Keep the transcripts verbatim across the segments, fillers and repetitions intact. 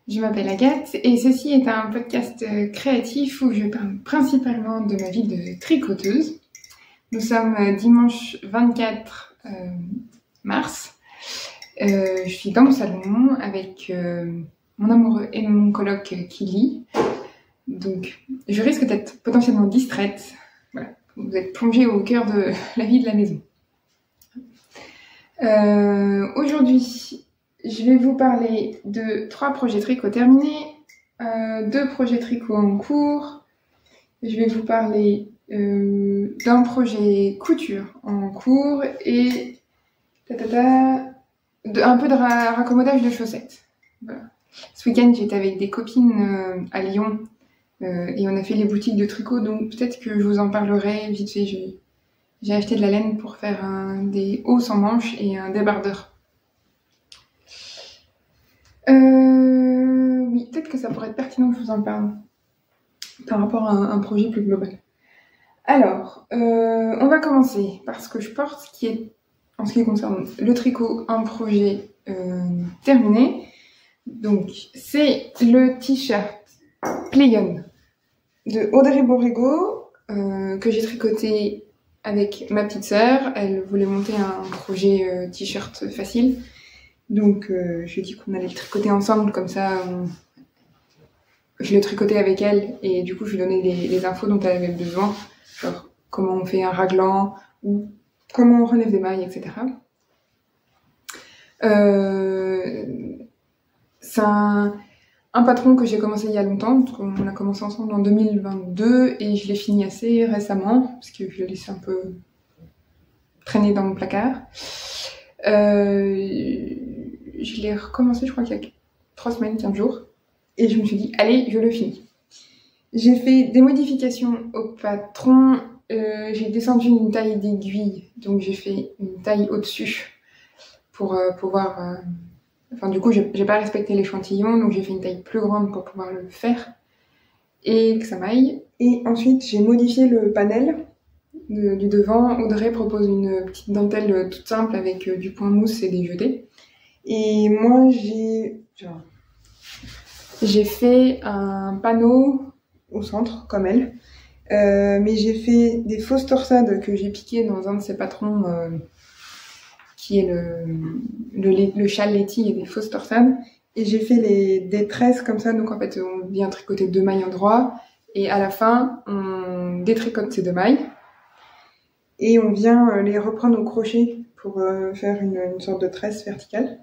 Je m'appelle Agathe et ceci est un podcast créatif où je parle principalement de ma vie de tricoteuse. Nous sommes dimanche vingt-quatre mars. Euh, je suis dans mon salon avec euh, mon amoureux et mon coloc qui lit. Donc je risque d'être potentiellement distraite. Voilà, vous êtes plongé au cœur de la vie de la maison. Euh, aujourd'hui, je vais vous parler de trois projets tricot terminés, euh, deux projets tricot en cours. Je vais vous parler euh, d'un projet couture en cours et ta, ta, ta, de, un peu de ra raccommodage de chaussettes. Voilà. Ce week-end, j'étais avec des copines euh, à Lyon euh, et on a fait les boutiques de tricot, donc peut-être que je vous en parlerai vite fait. J'ai acheté de la laine pour faire un, des hauts sans manches et un débardeur. Euh, oui, peut-être que ça pourrait être pertinent que je vous en parle par rapport à un, un projet plus global. Alors, euh, on va commencer par ce que je porte, ce qui est, en ce qui concerne le tricot, un projet euh, terminé. Donc, c'est le t-shirt Play-On de Audrey Borrego euh, que j'ai tricoté avec ma petite sœur. Elle voulait monter un projet euh, t-shirt facile. Donc euh, je lui ai dit qu'on allait le tricoter ensemble, comme ça on... je le tricotais avec elle et du coup je lui donnais les, les infos dont elle avait besoin, genre comment on fait un raglan ou comment on relève des mailles, et cetera. Euh... C'est un... un patron que j'ai commencé il y a longtemps, on a commencé ensemble en deux mille vingt-deux et je l'ai fini assez récemment parce que je l'ai laissé un peu traîner dans mon placard. Euh... Je l'ai recommencé, je crois qu'il y a trois semaines, quinze jours. Et je me suis dit, allez, je le finis. J'ai fait des modifications au patron. Euh, j'ai descendu une taille d'aiguille. Donc j'ai fait une taille au-dessus pour euh, pouvoir... Euh... Enfin, du coup, j'ai pas respecté l'échantillon. Donc j'ai fait une taille plus grande pour pouvoir le faire. Et que ça m'aille. Et ensuite, j'ai modifié le panel de, du devant. Audrey propose une petite dentelle toute simple avec euh, du point mousse et des jetés. Et moi, j'ai j'ai fait un panneau au centre, comme elle. Euh, mais j'ai fait des fausses torsades que j'ai piquées dans un de ses patrons, euh, qui est le, le, le châle laitier et des fausses torsades. Et j'ai fait les, des tresses comme ça. Donc en fait, on vient tricoter deux mailles en droit. Et à la fin, on détricote ces deux mailles. Et on vient les reprendre au crochet pour euh, faire une, une sorte de tresse verticale.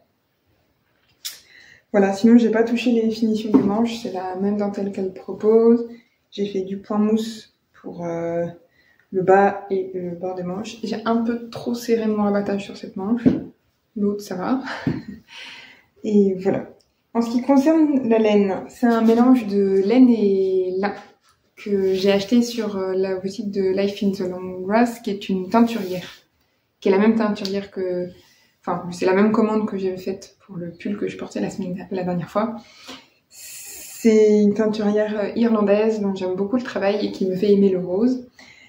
Voilà, sinon j'ai pas touché les finitions des manches, c'est la même dentelle qu'elle propose. J'ai fait du point mousse pour euh, le bas et le bord des manches. J'ai un peu trop serré mon rabattage sur cette manche, l'autre ça va. Et voilà. En ce qui concerne la laine, c'est un mélange de laine et lin que j'ai acheté sur la boutique de Life in the Long Grass, qui est une teinturière, qui est la même teinturière que... Enfin, c'est la même commande que j'avais faite pour le pull que je portais la semaine, la dernière fois. C'est une teinturière irlandaise dont j'aime beaucoup le travail et qui me fait aimer le rose.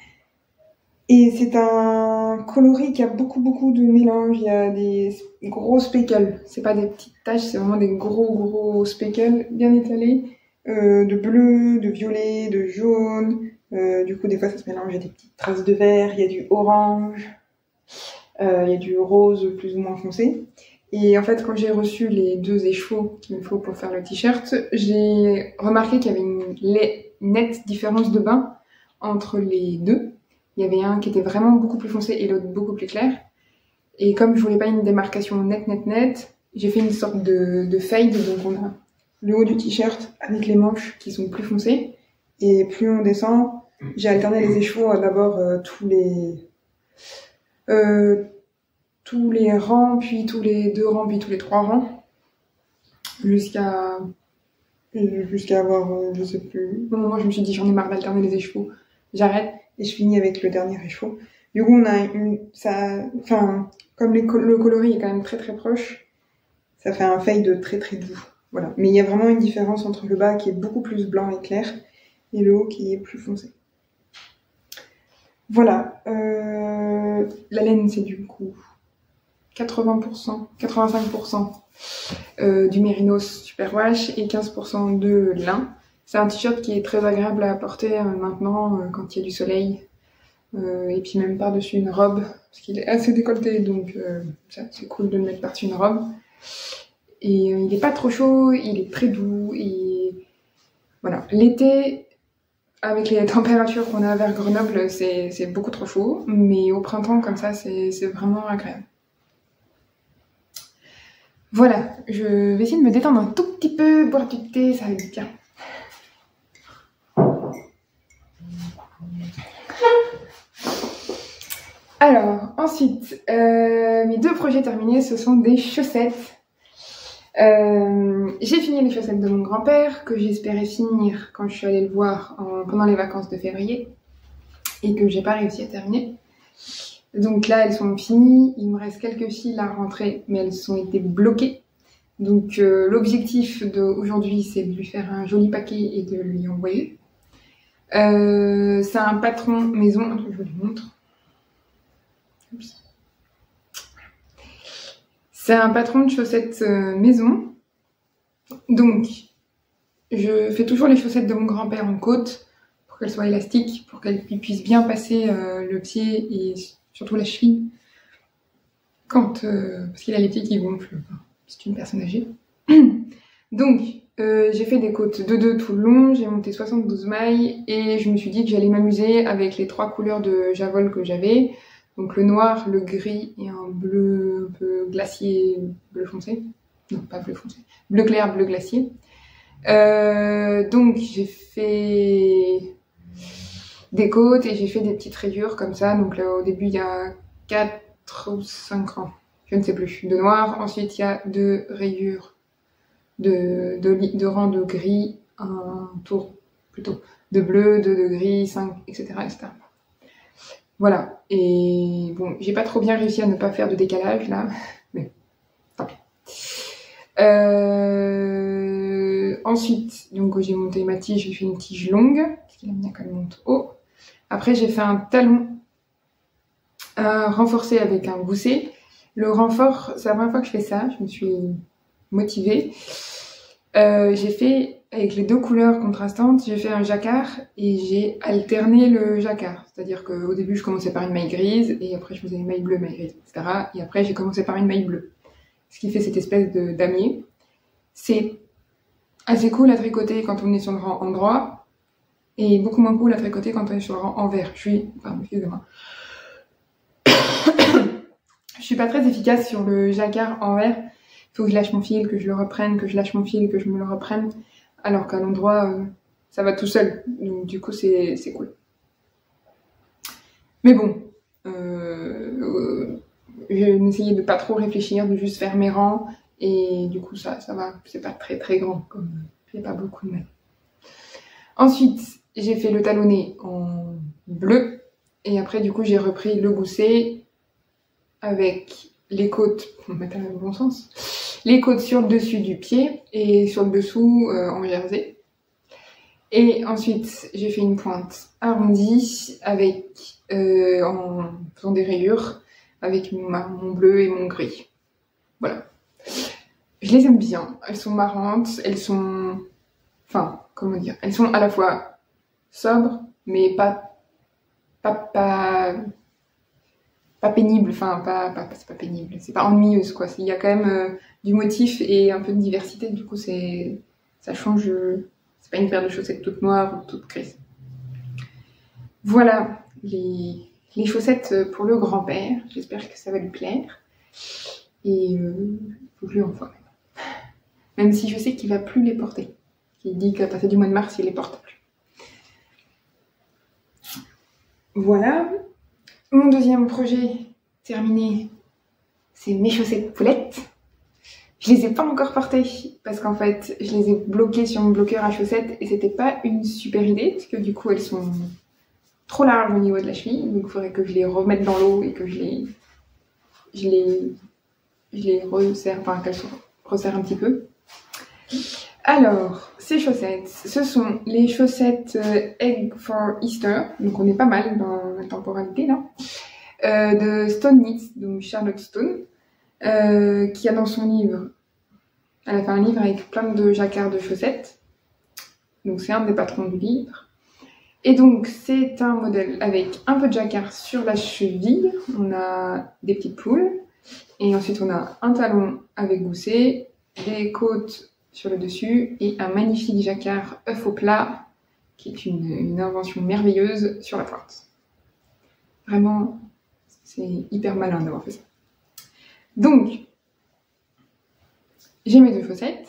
Et c'est un coloris qui a beaucoup beaucoup de mélange. Il y a des gros speckles. C'est pas des petites taches, c'est vraiment des gros gros speckles bien étalés. Euh, de bleu, de violet, de jaune. Euh, du coup, des fois, ça se mélange. Il y a des petites traces de vert, il y a du orange. Euh, il y a du rose plus ou moins foncé. Et en fait, quand j'ai reçu les deux écheveaux qu'il me faut pour faire le t-shirt, j'ai remarqué qu'il y avait une nette différence de bain entre les deux. Il y avait un qui était vraiment beaucoup plus foncé et l'autre beaucoup plus clair. Et comme je voulais pas une démarcation nette, nette, nette, j'ai fait une sorte de, de fade. Donc on a le haut du t-shirt avec les manches qui sont plus foncées. Et plus on descend, j'ai alterné les écheveaux d'abord euh, tous les... Euh, tous les rangs, puis tous les deux rangs, puis tous les trois rangs, jusqu'à jusqu'à avoir, euh, je sais plus. Bon, moi je me suis dit j'en ai marre d'alterner les écheveaux, j'arrête et je finis avec le dernier écheveau. Du coup on a une, ça, enfin comme les, le coloris est quand même très très proche, ça fait un fade très très doux. Voilà. Mais il y a vraiment une différence entre le bas qui est beaucoup plus blanc et clair et le haut qui est plus foncé. Voilà. Euh, la laine c'est du coup quatre-vingts pour cent, quatre-vingt-cinq pour cent euh, du Mérinos Superwash et quinze pour cent de lin. C'est un t-shirt qui est très agréable à porter euh, maintenant euh, quand il y a du soleil. Euh, et puis même par-dessus une robe, parce qu'il est assez décolleté, donc euh, c'est cool de le mettre par-dessus une robe. Et euh, il n'est pas trop chaud, il est très doux. Et voilà, l'été, avec les températures qu'on a vers Grenoble, c'est beaucoup trop chaud. Mais au printemps, comme ça, c'est vraiment agréable. Voilà, je vais essayer de me détendre un tout petit peu, boire du thé, ça va être bien. Alors, ensuite, euh, mes deux projets terminés, ce sont des chaussettes. Euh, j'ai fini les chaussettes de mon grand-père, que j'espérais finir quand je suis allée le voir en, pendant les vacances de février, et que j'ai pas réussi à terminer. Donc là, elles sont finies, il me reste quelques fils à rentrer, mais elles ont été bloquées. Donc euh, l'objectif d'aujourd'hui, c'est de lui faire un joli paquet et de lui envoyer. Euh, c'est un patron maison, attends, je vous le montre. C'est un patron de chaussettes euh, maison. Donc, je fais toujours les chaussettes de mon grand-père en côte pour qu'elles soient élastiques, pour qu'elles puissent bien passer euh, le pied et surtout la cheville. Quand, euh, parce qu'il a les pieds qui gonflent. C'est une personne âgée. Donc, euh, j'ai fait des côtes de deux tout le long, j'ai monté soixante-douze mailles et je me suis dit que j'allais m'amuser avec les trois couleurs de Javol que j'avais. Donc le noir, le gris et un bleu un peu glacier, bleu foncé. Non, pas bleu foncé. Bleu clair, bleu glacier. Euh, donc j'ai fait des côtes et j'ai fait des petites rayures comme ça. Donc là, au début, il y a quatre ou cinq rangs, je ne sais plus, de noir. Ensuite, il y a deux rayures de, de, de rangs de gris, un tour plutôt de bleu, deux de gris, cinq, et cetera, et cetera. Voilà, et bon, j'ai pas trop bien réussi à ne pas faire de décalage là, mais tant pis. Euh... Ensuite, donc j'ai monté ma tige, j'ai fait une tige longue, parce qu'il aime bien qu'elle monte haut. Après, j'ai fait un talon euh, renforcé avec un gousset. Le renfort, c'est la première fois que je fais ça, je me suis motivée. Euh, j'ai fait, avec les deux couleurs contrastantes, j'ai fait un jacquard et j'ai alterné le jacquard. C'est-à-dire qu'au début, je commençais par une maille grise et après, je faisais une maille bleue, maille grise, et cetera. Et après, j'ai commencé par une maille bleue. Ce qui fait cette espèce de damier. C'est assez cool à tricoter quand on est sur le rang endroit et beaucoup moins cool à tricoter quand on est sur le rang envers. Je suis, enfin, excusez-moi. Je suis pas très efficace sur le jacquard envers. Il faut que je lâche mon fil, que je le reprenne, que je lâche mon fil, que je me le reprenne. Alors qu'à l'endroit, euh, ça va tout seul. Donc du coup, c'est cool. Mais bon, euh, euh, j'ai essayé de pas trop réfléchir, de juste faire mes rangs. Et du coup, ça, ça va. C'est pas très très grand, comme j'ai pas beaucoup de mailles. Ensuite, j'ai fait le talonné en bleu. Et après, du coup, j'ai repris le gousset avec les côtes, pour mettre dans le bon sens, les côtes sur le dessus du pied et sur le dessous euh, en jersey. Et ensuite, j'ai fait une pointe arrondie avec, euh, en faisant des rayures avec ma, mon bleu et mon gris. Voilà. Je les aime bien. Elles sont marrantes, elles sont, enfin, comment dire, elles sont à la fois sobres, mais pas, pas, pas, pas pénible, enfin pas, pas c'est pas pénible, c'est pas ennuyeuse quoi. Il y a quand même euh, du motif et un peu de diversité, du coup c'est ça change. Euh, c'est pas une paire de chaussettes toutes noires ou toutes grises. Voilà les, les chaussettes pour le grand-père. J'espère que ça va lui plaire et euh, faut que je lui envoie. Même si je sais qu'il va plus les porter. Il dit qu'à partir du mois de mars il les porte plus. Voilà. Mon deuxième projet terminé, c'est mes chaussettes poulettes. Je les ai pas encore portées parce qu'en fait, je les ai bloquées sur mon bloqueur à chaussettes et c'était pas une super idée parce que du coup, elles sont trop larges au niveau de la cheville. Donc, il faudrait que je les remette dans l'eau et que je les, je les, je les resserre, enfin qu'elles se resserrent un petit peu. Alors, ces chaussettes, ce sont les chaussettes euh, Egg for Easter, donc on est pas mal dans la temporalité là, euh, de Stone Knits, donc Charlotte Stone. euh, qui a dans son livre, elle a fait un livre avec plein de jacquards de chaussettes. Donc c'est un des patrons du livre. Et donc c'est un modèle avec un peu de jacquard sur la cheville. On a des petites poules. Et ensuite on a un talon avec gousset, des côtes sur le dessus et un magnifique jacquard œuf au plat qui est une, une invention merveilleuse sur la pointe. Vraiment, c'est hyper malin d'avoir fait ça. Donc, j'ai mes deux chaussettes.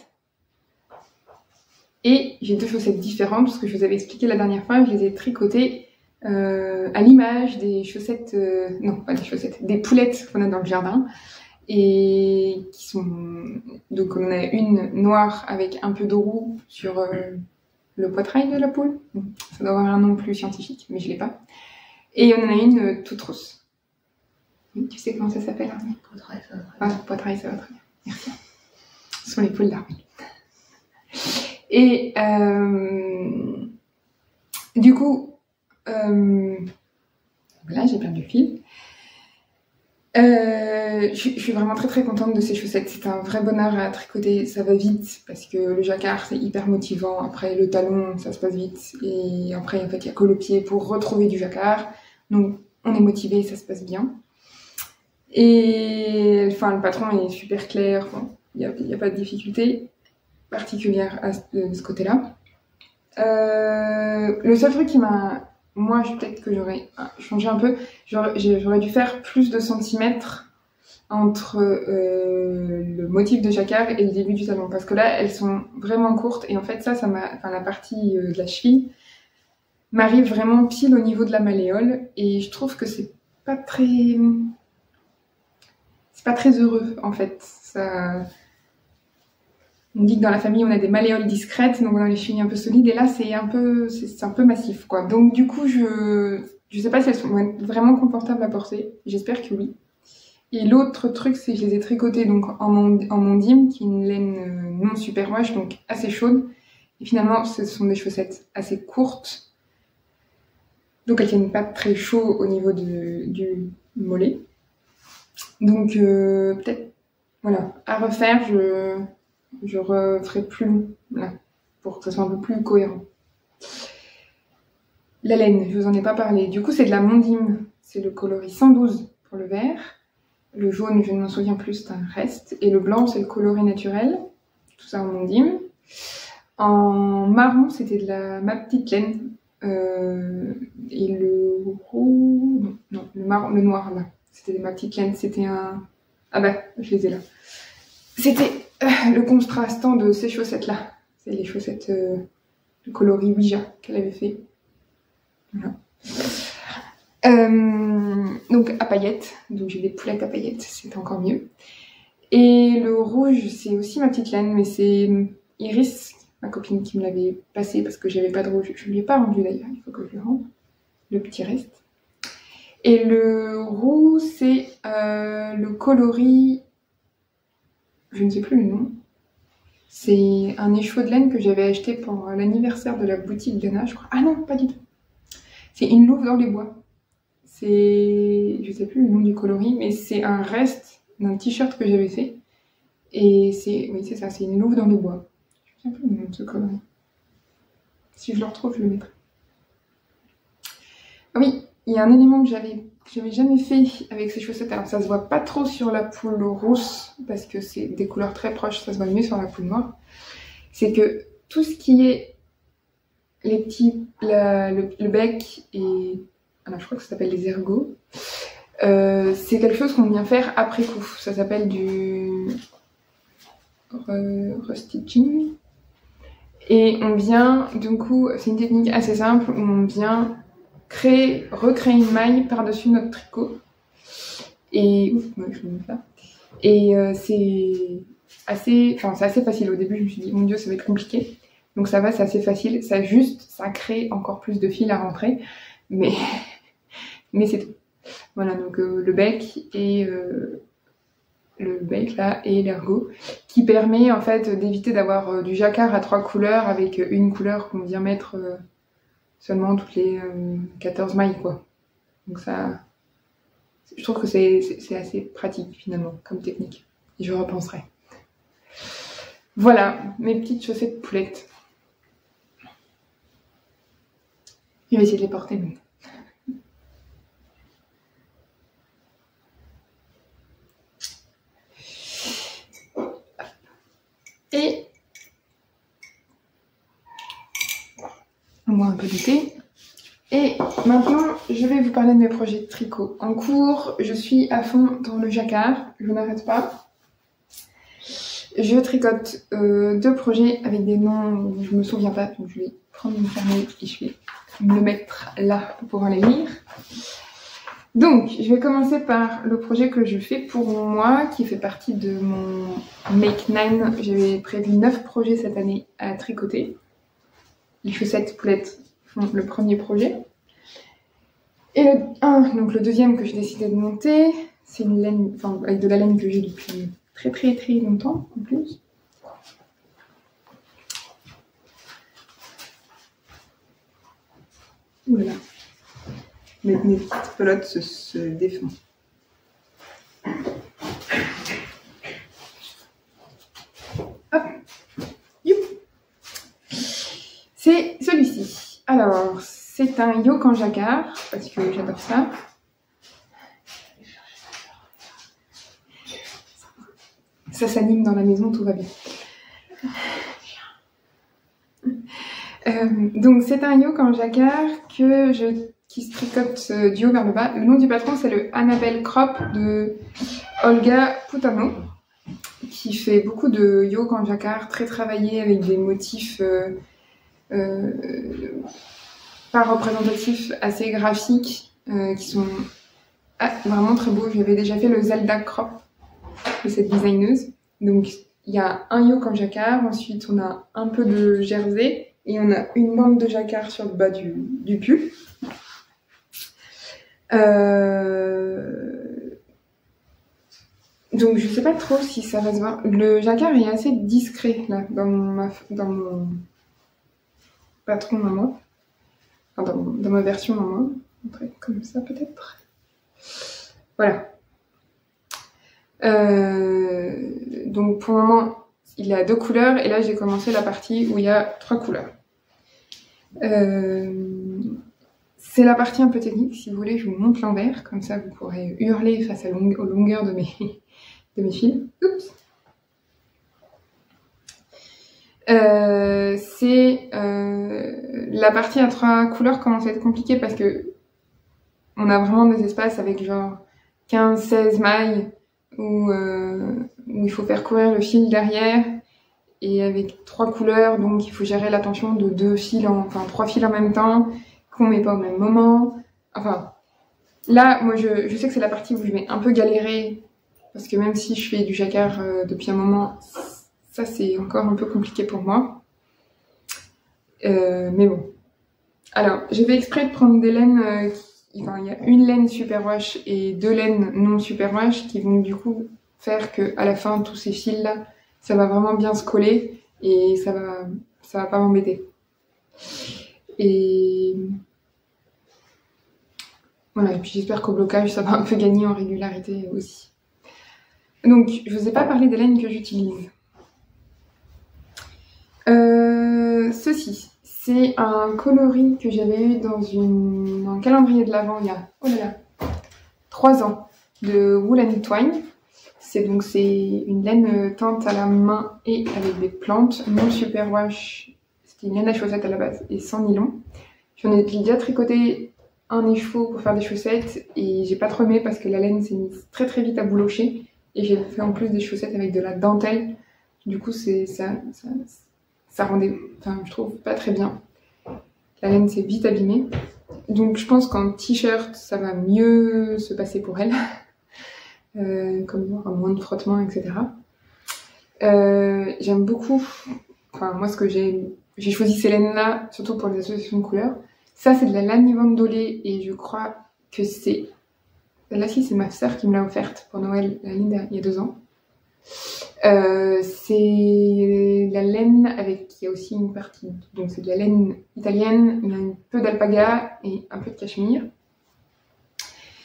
Et j'ai deux chaussettes différentes parce que je vous avais expliqué la dernière fois, je les ai tricotées euh, à l'image des chaussettes, euh, non pas des chaussettes, des poulettes qu'on a dans le jardin. Et qui sont, donc on a une noire avec un peu de roux sur euh, le poitrail de la poule. Ça doit avoir un nom plus scientifique, mais je l'ai pas. Et on en a une euh, toute rousse. Oui, tu sais comment ça s'appelle, Armel? Poitrail, ça va très bien. Ah, poitrail, ça va très bien. Merci. Ce sont les poules d'Armel. Et euh, du coup, euh, là j'ai perdu le fil. Euh, je, je suis vraiment très très contente de ces chaussettes. C'est un vrai bonheur à tricoter. Ça va vite parce que le jacquard c'est hyper motivant. Après le talon ça se passe vite et après en fait il y a que le pied pour retrouver du jacquard. Donc on est motivé, ça se passe bien. Et enfin le patron est super clair. Il n'y a, y a pas de difficulté particulière à ce, de ce côté-là. Euh, le seul truc qui m'a... Moi, peut-être que j'aurais changé un peu. J'aurais dû faire plus de centimètres entre euh, le motif de jacquard et le début du talon. Parce que là, elles sont vraiment courtes. Et en fait, ça, ça m'a... Enfin, la partie euh, de la cheville m'arrive vraiment pile au niveau de la malléole. Et je trouve que c'est pas très... C'est pas très heureux, en fait. Ça... On dit que dans la famille, on a des malléoles discrètes, donc on a les chevilles un peu solides, et là, c'est un peu, c'est un peu massif, quoi. Donc, du coup, je, je sais pas si elles sont vraiment confortables à porter. J'espère que oui. Et l'autre truc, c'est que je les ai tricotées, donc, en, en mondim, qui est une laine non superwash, donc assez chaude. Et finalement, ce sont des chaussettes assez courtes. Donc, elles tiennent pas très chaud au niveau de, du mollet. Donc, euh, peut-être, voilà, à refaire, je... Je referai plus long, là, pour que ça soit un peu plus cohérent. La laine, je vous en ai pas parlé. Du coup, c'est de la mondim. C'est le coloris cent douze pour le vert. Le jaune, je ne m'en souviens plus, c'est un reste. Et le blanc, c'est le coloris naturel. Tout ça en mondim. En marron, c'était de la ma petite laine. Euh, et le roux... Non, non, le marron, le noir, là. C'était ma petite laine. C'était un... Ah bah, je les ai là. C'était... Euh, le contrastant de ces chaussettes-là. C'est les chaussettes euh, de coloris Ouija qu'elle avait fait. Voilà. Euh, donc à paillettes. Donc j'ai des poulettes à paillettes, c'est encore mieux. Et le rouge, c'est aussi ma petite laine, mais c'est Iris, ma copine, qui me l'avait passé parce que j'avais pas de rouge. Je lui ai pas rendu d'ailleurs, il faut que je lui rende. Le petit reste. Et le roux, c'est euh, le coloris... Je ne sais plus le nom. C'est un écheveau de laine que j'avais acheté pour l'anniversaire de la boutique d'Anna, je crois. Ah non, pas du tout. C'est une louve dans les bois. C'est... Je sais plus le nom du coloris, mais c'est un reste d'un t-shirt que j'avais fait. Et c'est... Oui, c'est ça, c'est une louve dans les bois. Je ne sais plus le nom de ce coloris. Si je le retrouve, je le mettrai. Ah oui, il y a un élément que j'avais... que j'avais jamais fait avec ces chaussettes. Alors ça se voit pas trop sur la poule rousse parce que c'est des couleurs très proches, ça se voit mieux sur la poule noire. C'est que tout ce qui est les petits, la, le, le bec et alors je crois que ça s'appelle les ergots, euh, c'est quelque chose qu'on vient faire après coup. Ça s'appelle du re, restitching et on vient du coup, c'est une technique assez simple où on vient créer, recréer une maille par-dessus notre tricot. Et ouf, moi je me là. Et euh, c'est assez, enfin c'est assez facile. Au début, je me suis dit mon Dieu, ça va être compliqué. Donc ça va, c'est assez facile. Ça juste, ça crée encore plus de fil à rentrer, mais mais c'est tout. Voilà, donc euh, le bec et euh, le bec là et l'ergot qui permet en fait d'éviter d'avoir euh, du jacquard à trois couleurs avec une couleur qu'on vient mettre euh, seulement toutes les euh, quatorze mailles quoi. Donc ça Je trouve que c'est assez pratique finalement comme technique. Et je repenserai. Voilà, mes petites chaussettes poulettes. Je vais essayer de les porter, mais... Et... on boit un peu de thé. Et maintenant, je vais vous parler de mes projets de tricot en cours. Je suis à fond dans le jacquard, je n'arrête pas. Je tricote euh, deux projets avec des noms où je me souviens pas, donc je vais prendre mon carnet et je vais me le mettre là pour pouvoir les lire. Donc, je vais commencer par le projet que je fais pour moi, qui fait partie de mon Make nine. J'avais prévu neuf projets cette année à tricoter. Les chaussettes poulettes font le premier projet. Et le un, donc le deuxième que j'ai décidé de monter, c'est une laine, enfin avec de la laine que j'ai depuis très très très longtemps en plus. Voilà. Mes, mes petites pelotes se, se défont. Hop. Youp. C'est celui-ci. Alors, c'est un yoke en jacquard, parce que j'adore ça. Ça s'anime dans la maison, tout va bien. Euh, donc c'est un yoke en jacquard que je, qui se tricote euh, du haut vers le bas. Le nom du patron c'est le Annabelle Crop de Olga Putano, qui fait beaucoup de yoke en jacquard, très travaillé avec des motifs euh, euh, pas représentatifs, assez graphiques, euh, qui sont ah, vraiment très beaux. J'avais déjà fait le Zelda Crop de cette designeuse. Donc il y a un yoke en jacquard, ensuite on a un peu de jersey et on a une bande de jacquard sur le bas du, du pull. Euh... Donc je sais pas trop si ça va se voir. Le jacquard est assez discret là dans, ma, dans mon patron à moi, enfin, dans, dans ma version à moi. Comme ça peut-être. Voilà. Euh, donc pour le moment, il a deux couleurs et là j'ai commencé la partie où il y a trois couleurs. Euh, c'est la partie un peu technique. Si vous voulez, je vous montre l'envers, comme ça vous pourrez hurler face à long, aux longueurs de mes, de mes fils. Oups. Euh, c'est euh, la partie à trois couleurs commence à être compliquée parce que on a vraiment des espaces avec genre quinze seize mailles où, euh, où il faut faire courir le fil derrière et avec trois couleurs, donc il faut gérer l'attention de deux fils, en, enfin trois fils en même temps, qu'on met pas au même moment. Enfin, là, moi je, je sais que c'est la partie où je vais un peu galérer, parce que même si je fais du jacquard euh, depuis un moment, ça c'est encore un peu compliqué pour moi. Euh, mais bon. Alors, j'ai fait exprès de prendre des laines, euh, qui, enfin il y a une laine superwash et deux laines non superwash qui vont du coup faire que à la fin tous ces fils là, ça va vraiment bien se coller et ça va, ça va pas m'embêter. Et voilà, et puis j'espère qu'au blocage ça va un peu gagner en régularité aussi. Donc, je vous ai pas parlé des laines que j'utilise. Euh, ceci, c'est un coloris que j'avais eu dans une, un calendrier de l'Avent il y a, oh là là, trois ans, de Wool and Twine. C'est donc c'est une laine teinte à la main et avec des plantes, non superwash. C'était une laine à chaussettes à la base et sans nylon. J'en ai déjà tricoté un écheveau pour faire des chaussettes et j'ai pas trop aimé parce que la laine s'est mise très très vite à boulocher et j'ai fait en plus des chaussettes avec de la dentelle. Du coup c'est ça, ça, ça rendait, enfin je trouve pas très bien. La laine s'est vite abîmée. Donc je pense qu'en t-shirt ça va mieux se passer pour elle. Euh, comme voir moins de frottement, et cetera. Euh, J'aime beaucoup, enfin moi ce que j'ai, j'ai choisi ces laines-là, surtout pour les associations de couleurs. Ça c'est de la laine vandolée et je crois que c'est, là si c'est ma sœur qui me l'a offerte pour Noël l'année il y a deux ans. Euh, c'est la laine avec, il y a aussi une partie, donc c'est de la laine italienne, il y a un peu d'alpaga et un peu de cachemire.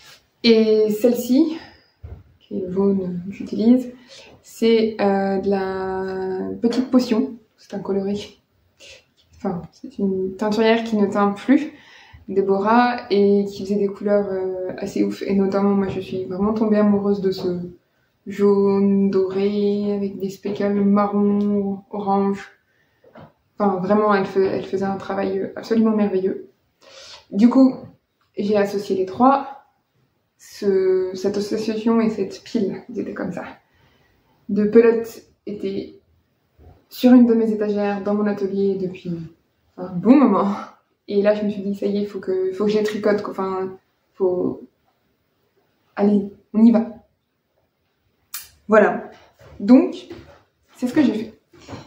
Et celle-ci, qui est le jaune que j'utilise, c'est euh, de la petite potion. C'est un coloris. Enfin, c'est une teinturière qui ne teint plus, Déborah, et qui faisait des couleurs euh, assez ouf. Et notamment, moi, je suis vraiment tombée amoureuse de ce jaune doré avec des speckles marron, orange. Enfin, vraiment, elle, fait, elle faisait un travail absolument merveilleux. Du coup, j'ai associé les trois. Ce, cette association et cette pile, ils étaient comme ça. De pelote était sur une de mes étagères dans mon atelier depuis un bon moment. Et là, je me suis dit, ça y est, il faut que, faut que je les tricote. Enfin, faut... Allez, on y va. Voilà. Donc, c'est ce que j'ai fait.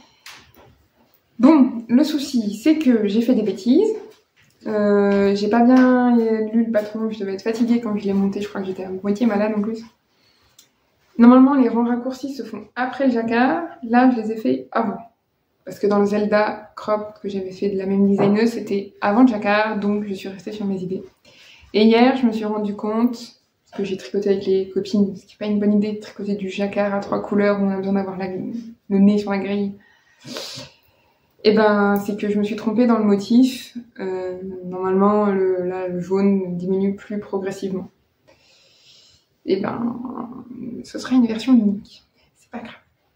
Bon, le souci, c'est que j'ai fait des bêtises. Euh, j'ai pas bien lu le patron, je devais être fatiguée quand je l'ai monté, je crois que j'étais à moitié malade en plus. Normalement, les rangs raccourcis se font après le jacquard. Là, je les ai fait avant. Parce que dans le Zelda crop que j'avais fait de la même designeuse, c'était avant le jacquard, donc je suis restée sur mes idées. Et hier, je me suis rendu compte, parce que j'ai tricoté avec les copines, ce qui n'est pas une bonne idée de tricoter du jacquard à trois couleurs où on a besoin d'avoir la... le nez sur la grille. Et ben, c'est que je me suis trompée dans le motif. Euh, normalement, le, là, le jaune diminue plus progressivement. Et ben, ce sera une version unique. C'est pas grave.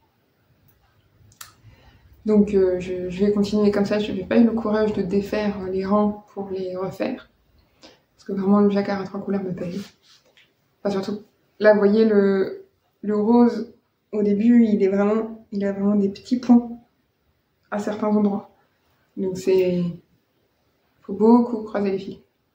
Donc, euh, je, je vais continuer comme ça. Je n'ai pas eu le courage de défaire les rangs pour les refaire. Parce que vraiment, le jacquard à trois couleurs me paye. Enfin, surtout, là, vous voyez, le, le rose, au début, il est vraiment, il a vraiment des petits points à certains endroits. Donc, c'est... faut beaucoup croiser les fils.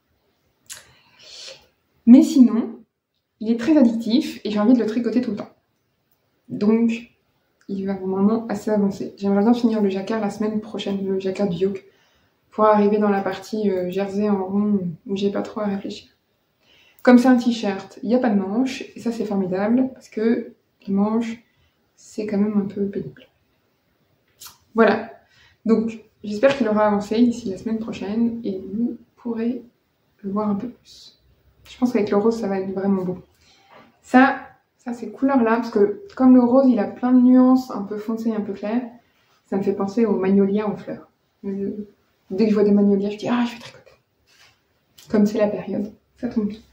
Mais sinon, il est très addictif et j'ai envie de le tricoter tout le temps. Donc, il va vraiment assez avancer. J'aimerais bien finir le jacquard la semaine prochaine, le jacquard du yoke, pour arriver dans la partie euh, jersey en rond où j'ai pas trop à réfléchir. Comme c'est un t-shirt, il n'y a pas de manches, et ça c'est formidable, parce que les manches, c'est quand même un peu pénible. Voilà. Donc, j'espère qu'il aura avancé d'ici la semaine prochaine, et vous pourrez le voir un peu plus. Je pense qu'avec le rose, ça va être vraiment beau. Ça, ça ces couleurs-là, parce que comme le rose, il a plein de nuances un peu foncées, un peu claires, ça me fait penser aux magnolias en fleurs. Euh, dès que je vois des magnolias, je dis « Ah, je vais tricoter ». Comme c'est la période, ça tombe bien.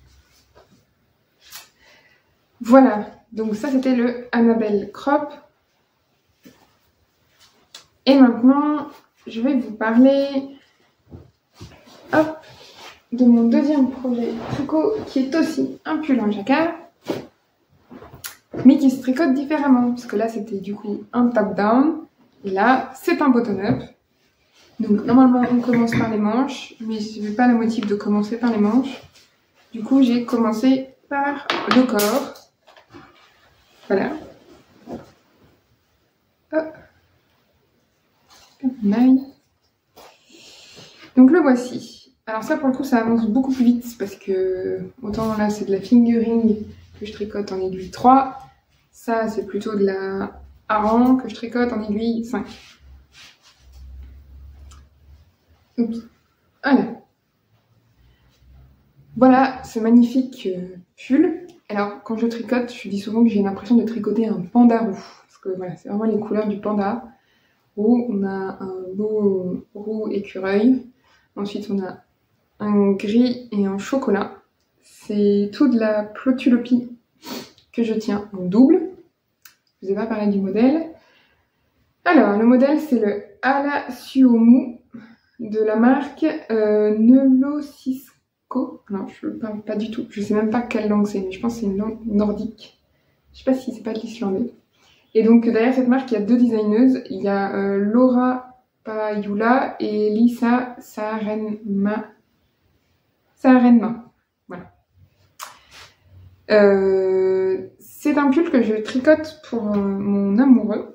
Voilà, donc ça c'était le Annabelle Crop. Et maintenant, je vais vous parler hop, de mon deuxième projet tricot qui est aussi un pull en jacquard, mais qui se tricote différemment. Parce que là c'était du coup un top-down, et là c'est un bottom-up. Donc normalement on commence par les manches, mais je n'ai pas le motif de commencer par les manches. Du coup j'ai commencé par le corps. Voilà. Hop. Donc le voici. Alors ça pour le coup ça avance beaucoup plus vite parce que autant là c'est de la fingering que je tricote en aiguille trois. Ça c'est plutôt de la hareng que je tricote en aiguille cinq. Oups. Voilà. Voilà ce magnifique pull. Alors quand je tricote, je dis souvent que j'ai l'impression de tricoter un panda roux. Parce que voilà, c'est vraiment les couleurs du panda. Roux, on a un beau roux écureuil. Ensuite on a un gris et un chocolat. C'est tout de la Plotulopie que je tiens en double. Je vous ai pas parlé du modèle. Alors le modèle c'est le Ala Suomu de la marque euh, Neulosisco. Non, je ne parle pas du tout. Je sais même pas quelle langue c'est, mais je pense que c'est une langue nordique. Je sais pas si c'est pas de l'islandais. Et donc derrière cette marque, il y a deux designeuses. Il y a euh, Laura Payula et Lisa Saarenma. Saarenma. Voilà. Euh, c'est un pull que je tricote pour euh, mon amoureux.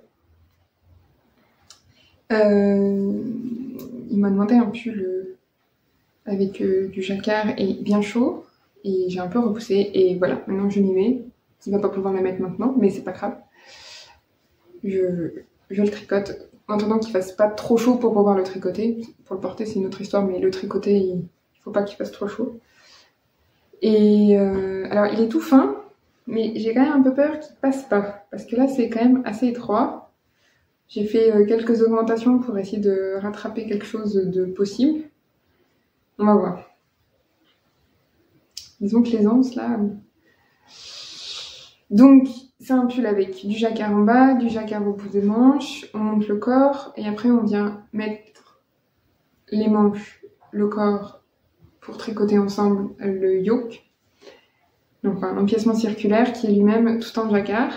Euh, il m'a demandé un pull euh, avec euh, du jacquard et bien chaud. Et j'ai un peu repoussé. Et voilà, maintenant je m'y mets. Il va pas pouvoir la mettre maintenant, mais c'est pas grave. Je, je le tricote en attendant qu'il fasse pas trop chaud pour pouvoir le tricoter. Pour le porter c'est une autre histoire, mais le tricoter il faut pas qu'il fasse trop chaud. Et euh, alors il est tout fin, mais j'ai quand même un peu peur qu'il passe pas, parce que là c'est quand même assez étroit. J'ai fait euh, quelques augmentations pour essayer de rattraper quelque chose de possible. On va voir. Disons que les anses là... Donc c'est un pull avec du jacquard en bas, du jacquard au bout des manches, on monte le corps et après on vient mettre les manches, le corps pour tricoter ensemble le yoke. Donc un empiècement circulaire qui est lui-même tout en jacquard.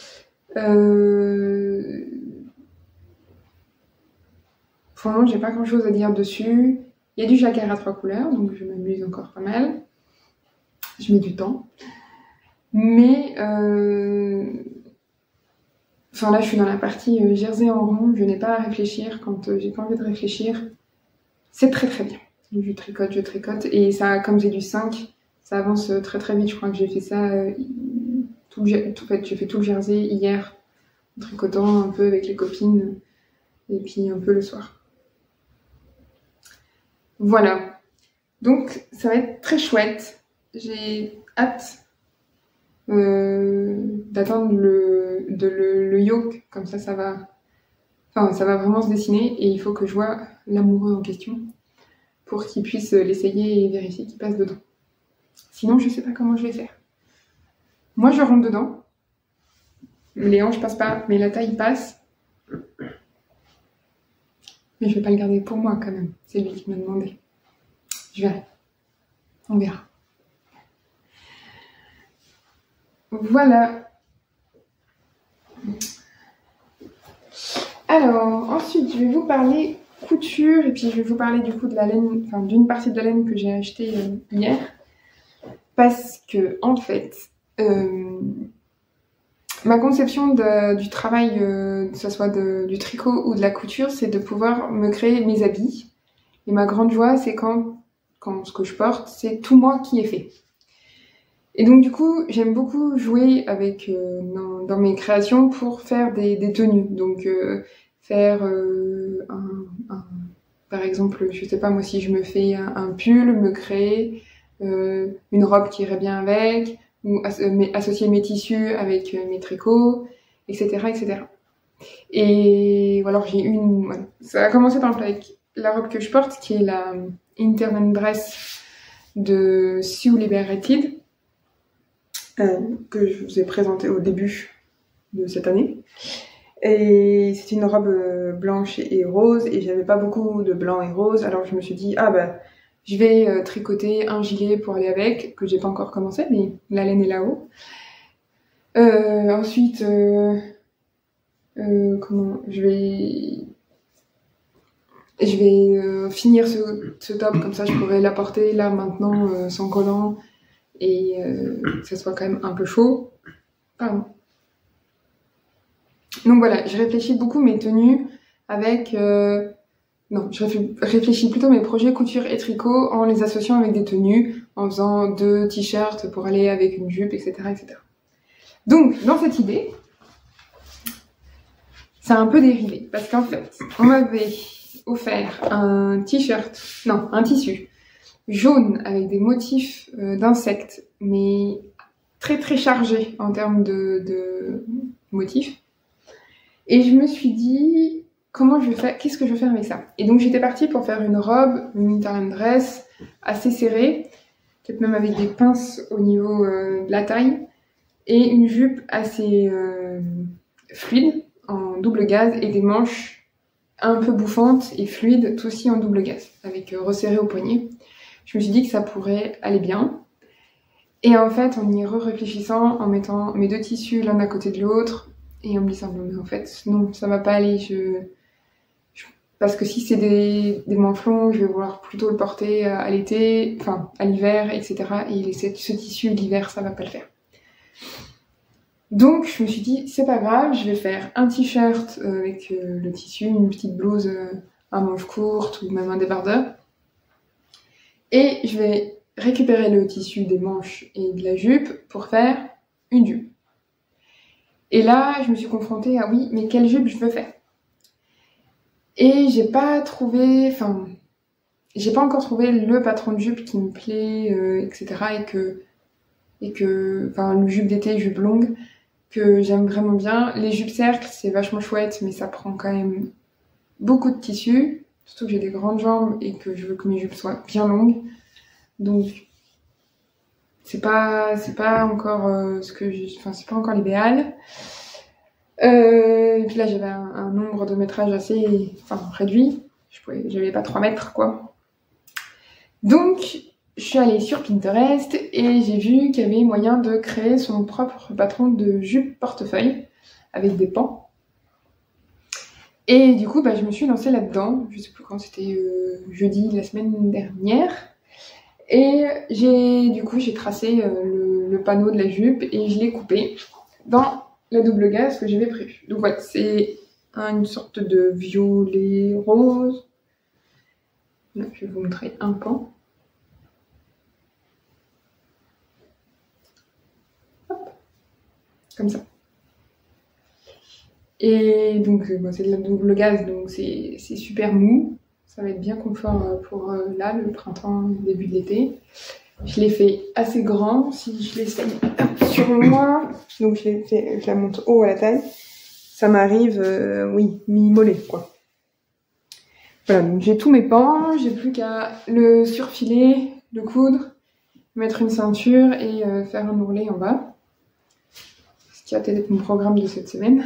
Euh... Pour le moment, j'ai pas grand chose à dire dessus. Il y a du jacquard à trois couleurs, donc je m'amuse encore pas mal. Je mets du temps. Mais, euh... enfin là, je suis dans la partie jersey en rond. Je n'ai pas à réfléchir quand euh, j'ai pas envie de réfléchir. C'est très très bien. Je tricote, je tricote. Et ça, comme j'ai du cinq, ça avance très très vite. Je crois que j'ai fait ça, euh, tout, tout, en fait, j'ai fait tout le jersey hier, en tricotant un peu avec les copines, et puis un peu le soir. Voilà. Donc, ça va être très chouette. J'ai hâte euh, d'attendre le, de le, le yoke. Comme ça, ça va, enfin, ça va vraiment se dessiner. Et il faut que je vois l'amoureux en question pour qu'il puisse l'essayer et vérifier qu'il passe dedans. Sinon, je sais pas comment je vais faire. Moi, je rentre dedans. Les hanches passent pas, mais la taille passe. Mais je vais pas le garder pour moi quand même. C'est lui qui m'a demandé. Je verrai. On verra. Voilà. Alors, ensuite, je vais vous parler couture et puis je vais vous parler du coup de la laine, enfin d'une partie de la laine que j'ai achetée euh, hier. Parce que, en fait, euh, ma conception de, du travail, euh, que ce soit de, du tricot ou de la couture, c'est de pouvoir me créer mes habits. Et ma grande joie, c'est quand, quand ce que je porte, c'est tout moi qui ai fait. Et donc du coup, j'aime beaucoup jouer avec euh, dans, dans mes créations pour faire des, des tenues. Donc euh, faire euh, un, un, par exemple, je sais pas moi, si je me fais un, un pull, me créer euh, une robe qui irait bien avec, ou as, euh, associer mes tissus avec euh, mes tricots, et cetera, et cetera. Et ou alors j'ai une, voilà. Ça a commencé par exemple avec la robe que je porte, qui est la Internet Dress de Sue Liberated, euh, que je vous ai présentée au début de cette année. Et c'est une robe blanche et rose, et j'avais pas beaucoup de blanc et rose, alors je me suis dit, ah bah, je vais euh, tricoter un gilet pour aller avec, que j'ai pas encore commencé, mais la laine est là-haut. Euh, ensuite, euh, euh, comment, je vais, je vais euh, finir ce, ce top, comme ça je pourrais l'apporter là maintenant euh, sans collant, et euh, que ça soit quand même un peu chaud. Pardon. Donc voilà, je réfléchis beaucoup mes tenues avec... Euh, non, je réfléchis plutôt mes projets couture et tricot en les associant avec des tenues, en faisant deux t-shirts pour aller avec une jupe, et cetera, et cetera. Donc, dans cette idée, ça a un peu dérivé, parce qu'en fait, on m'avait offert un t-shirt, non, un tissu jaune avec des motifs euh, d'insectes, mais très très chargés en termes de, de motifs. Et je me suis dit, comment je vais faire, qu'est-ce que je vais faire avec ça? Et donc j'étais partie pour faire une robe, une Internet Dress assez serrée, peut-être même avec des pinces au niveau euh, de la taille, et une jupe assez euh, fluide, en double gaze, et des manches un peu bouffantes et fluides, tout aussi en double gaze, avec euh, resserré au poignet. Je me suis dit que ça pourrait aller bien. Et en fait, en y re-réfléchissant, en mettant mes deux tissus l'un à côté de l'autre, et en me disant, mais en fait, non, ça va pas aller. Je... je... Parce que si c'est des, des manches longues, je vais vouloir plutôt le porter à l'été, enfin, à l'hiver, et cetera. Et ce tissu, l'hiver, ça va pas le faire. Donc, je me suis dit, c'est pas grave, je vais faire un t-shirt avec euh, le tissu, une petite blouse euh, à manches courtes ou même un débardeur. Et je vais récupérer le tissu des manches et de la jupe pour faire une jupe. Et là, je me suis confrontée à oui, mais quelle jupe je veux faire? Et j'ai pas trouvé, enfin, j'ai pas encore trouvé le patron de jupe qui me plaît, euh, et cetera. Et que, et que, enfin, le jupe d'été, jupe longue, que j'aime vraiment bien. Les jupes cercles, c'est vachement chouette, mais ça prend quand même beaucoup de tissu. Surtout que j'ai des grandes jambes et que je veux que mes jupes soient bien longues. Donc, c'est pas, c'est pas encore euh, ce que je, enfin, c'est pas encore l'idéal. Euh, et puis là, j'avais un, un nombre de métrages assez, enfin, réduit. Je pouvais, j'avais pas trois mètres, quoi. Donc, je suis allée sur Pinterest et j'ai vu qu'il y avait moyen de créer son propre patron de jupe portefeuille avec des pans. Et du coup, bah, je me suis lancée là-dedans. Je sais plus quand, c'était euh, jeudi la semaine dernière. Et j'ai, du coup, j'ai tracé euh, le, le panneau de la jupe et je l'ai coupé dans la double gaze que j'avais prévue. Donc voilà, c'est une sorte de violet rose. Là, je vais vous montrer un pan. Hop. Comme ça. Et donc, euh, bon, c'est de la double gaze, donc c'est super mou. Ça va être bien confort pour euh, là, le printemps, le début de l'été. Je l'ai fait assez grand, si je l'essaye sur moi. Donc je, l'ai fait, je la monte haut à la taille. Ça m'arrive, euh, oui, mi-mollet, quoi. Voilà, donc j'ai tous mes pans, j'ai plus qu'à le surfiler, le coudre, mettre une ceinture et euh, faire un ourlet en bas. Ce qui a été mon programme de cette semaine.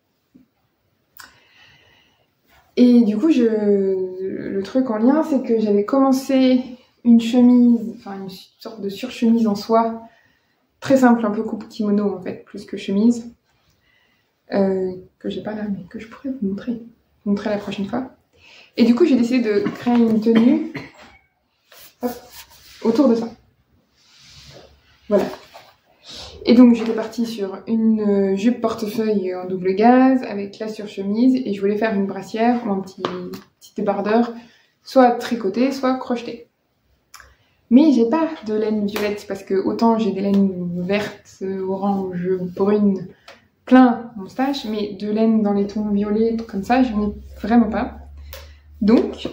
Et du coup, je, le truc en lien, c'est que j'avais commencé une chemise, enfin une sorte de surchemise en soie, très simple, un peu coupe kimono en fait, plus que chemise, euh, que j'ai pas là, mais que je pourrais vous montrer, vous montrer la prochaine fois. Et du coup, j'ai décidé de créer une tenue hop, autour de ça. Voilà. Et donc, j'étais partie sur une jupe portefeuille en double gaze avec la surchemise et je voulais faire une brassière ou un petit, petit débardeur, soit tricoté, soit crocheté. Mais j'ai pas de laine violette parce que autant j'ai des laines vertes, orange, brunes, plein mon stash, mais de laine dans les tons violets, comme ça, j'en ai vraiment pas. Donc,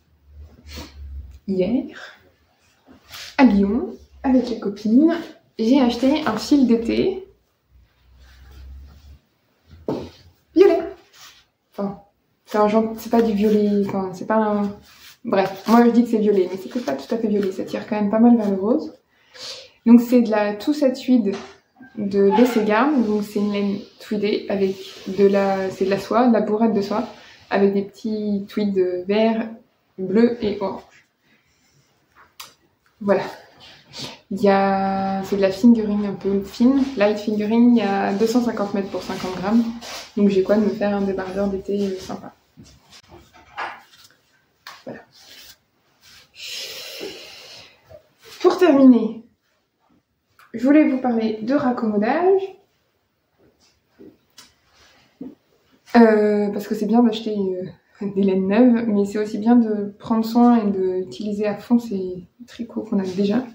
hier, à Lyon, avec les copines, j'ai acheté un fil d'été violet. Enfin, c'est un genre, c'est pas du violet, enfin, c'est pas un... Bref, moi je dis que c'est violet, mais c'est que pas tout à fait violet, ça tire quand même pas mal vers le rose. Donc c'est de la Two-Set Tweed de Bessegarn, donc c'est une laine tweedée avec de la, c'est de la soie, de la bourrette de soie, avec des petits tweeds verts, bleus et orange. Voilà. Il y a, c'est de la fingering un peu fine, light fingering, il y a deux cent cinquante mètres pour cinquante grammes. Donc j'ai quoi de me faire un débardeur d'été sympa. Voilà. Pour terminer, je voulais vous parler de raccommodage. Euh, parce que c'est bien d'acheter euh, des laines neuves, mais c'est aussi bien de prendre soin et d'utiliser à fond ces tricots qu'on a déjà.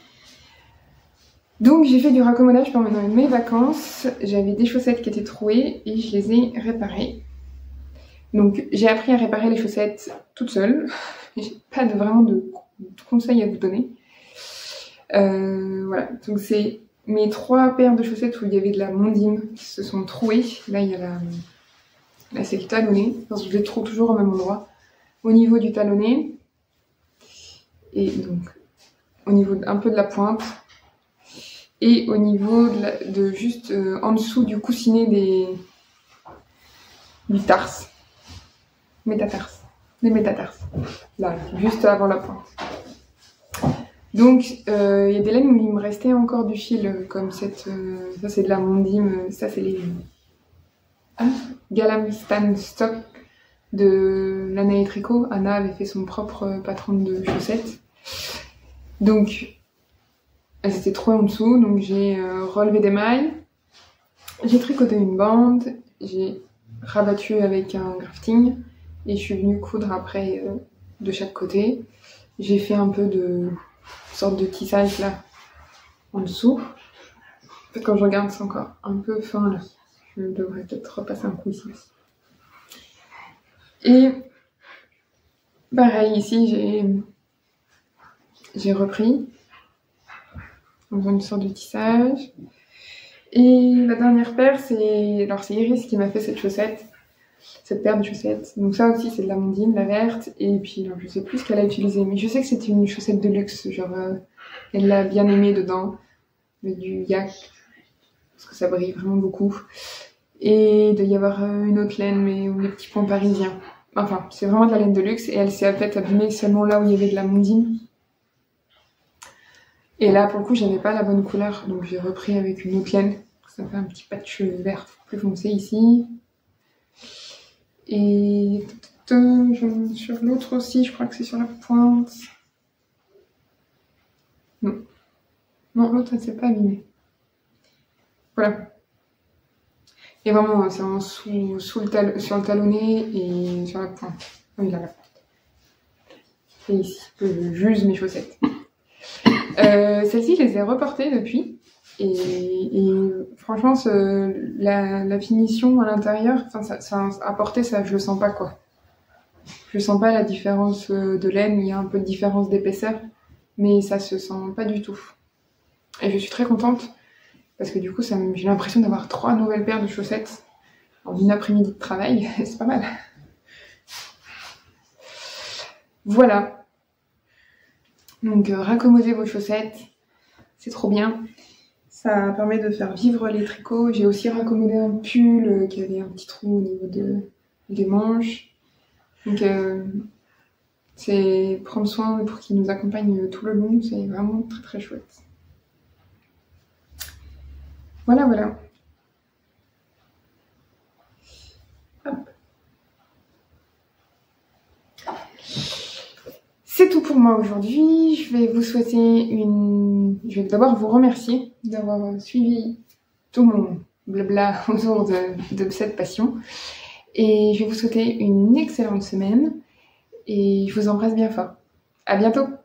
Donc j'ai fait du raccommodage pendant mes vacances, j'avais des chaussettes qui étaient trouées et je les ai réparées. Donc j'ai appris à réparer les chaussettes toute seule, j'ai pas de, vraiment de, de conseils à vous donner. Euh, voilà, donc c'est mes trois paires de chaussettes où il y avait de la mondine qui se sont trouées. Là il y a la, là c'est le talonnet, parce que je les trouve toujours au même endroit, au niveau du talonnet et donc au niveau un peu de la pointe. Et au niveau de, la, de juste euh, en dessous du coussinet des, du tarse, métatarse, des métatarses, là, juste avant la pointe. Donc, il euh, y a des laines où il me restait encore du fil, comme cette, euh, ça c'est de la mondime, ça c'est les ah, Galam Stan Stock de Lana et Tricot. Anna avait fait son propre patron de chaussettes. Donc, elles étaient trop en dessous, donc j'ai euh, relevé des mailles, j'ai tricoté une bande, j'ai rabattu avec un grafting et je suis venue coudre après euh, de chaque côté. J'ai fait un peu de sorte de tissage là en dessous. En fait, quand je regarde, c'est encore un peu fin là. Je devrais peut-être repasser un coup ici. Et pareil, ici j'ai j'ai repris en faisant une sorte de tissage. Et la dernière paire, c'est alors c'est Iris qui m'a fait cette chaussette, cette paire de chaussettes. Donc ça aussi c'est de l'Amandine, la verte. Et puis alors, je sais plus ce qu'elle a utilisé, mais je sais que c'était une chaussette de luxe, genre euh, elle l'a bien aimée dedans, avec du yak, parce que ça brille vraiment beaucoup. Et il doit y avoir euh, une autre laine, mais ou les petits points parisiens. Enfin, c'est vraiment de la laine de luxe et elle s'est en fait abîmée seulement là où il y avait de l'Amandine. Et là, pour le coup, j'avais pas la bonne couleur, donc j'ai repris avec une autre laine. Ça fait un petit patch vert plus foncé ici. Et sur l'autre aussi, je crois que c'est sur la pointe. Non. Non, l'autre, elle s'est pas abîmée. Voilà. Et vraiment, c'est en sous, sous le tal sur le talonnet et sur la pointe. Oui, là, la pointe. Et ici, je juge mes chaussettes. Euh, Celles-ci, je les ai reportées depuis. Et, et franchement, ce, la, la finition à l'intérieur, enfin, ça, ça a porté ça, je le sens pas quoi. Je sens pas la différence de laine, il y a un peu de différence d'épaisseur, mais ça se sent pas du tout. Et je suis très contente parce que du coup, ça, j'ai l'impression d'avoir trois nouvelles paires de chaussettes en une après-midi de travail. C'est pas mal. Voilà. Donc, euh, raccommodez vos chaussettes, c'est trop bien. Ça permet de faire vivre les tricots. J'ai aussi raccommodé un pull qui avait un petit trou au niveau de, des manches. Donc, euh, c'est prendre soin pour qu'il nous accompagne tout le long. C'est vraiment très très chouette. Voilà, voilà. Hop. C'est tout pour moi aujourd'hui. Je vais vous souhaiter une... Je vais d'abord vous remercier d'avoir suivi tout mon blabla autour de, de cette passion. Et je vais vous souhaiter une excellente semaine. Et je vous embrasse bien fort. À bientôt!